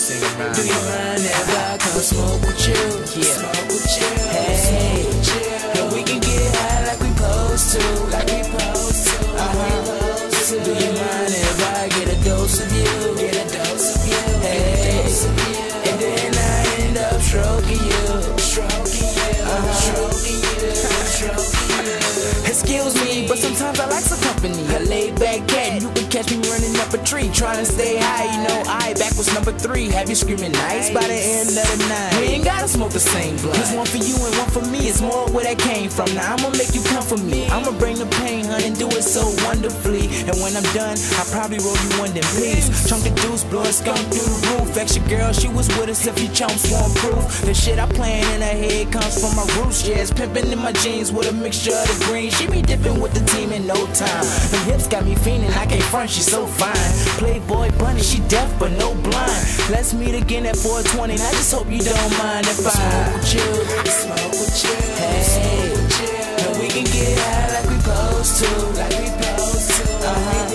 sing around. Do you mind if I come smoke with you? Yeah. Smoke with you. Hey, and we can get high like we supposed to. Like we supposed to. Do you mind if I get a dose of you? Get a dose of you. Hey, and then I end up stroking you. Stroking you. Stroking you. Stroking you. Excuse me, but sometimes I like some company. A laid back cat, you can catch me running up a tree, trying to stay high. You know, I back was number 3. Have you screaming nice by the end of the night? We ain't gotta smoke the same blunt. There's one for you and one for me. It's more where that came from. Now I'ma make you come for me. I'ma bring the pain, hun, and do it so wonderfully. And when I'm done, I'll probably roll you one in peace. Chunk of deuce, blow a skunk through the roof. Extra girl, she was with us if you chumps want proof. The shit I playin' in her head comes from my roots. Yeah, it's pimpin' in my jeans with a mixture of the green. She be dipping with the team in no time. Her hips got me fiending, I can't front, she's so fine. Playboy bunny, she deaf but no blind. Let's meet again at 420, and I just hope you don't mind if I smoke with you. Smoke with you. Hey, and we can get high like we supposed to. Like we supposed to.